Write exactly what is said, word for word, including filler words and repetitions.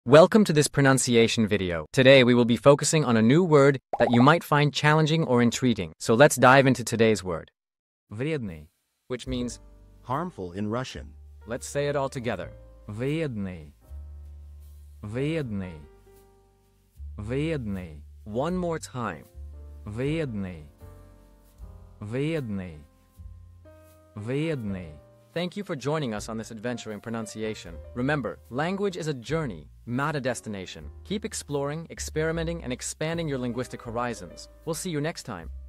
Welcome to this pronunciation video. Today we will be focusing on a new word that you might find challenging or intriguing. So let's dive into today's word. Вредный, which means harmful in Russian. Let's say it all together. Вредный. Вредный. Вредный. One more time. Вредный. Вредный. Вредный. Thank you for joining us on this adventure in pronunciation. Remember, language is a journey, not a destination. Keep exploring, experimenting, and expanding your linguistic horizons. We'll see you next time.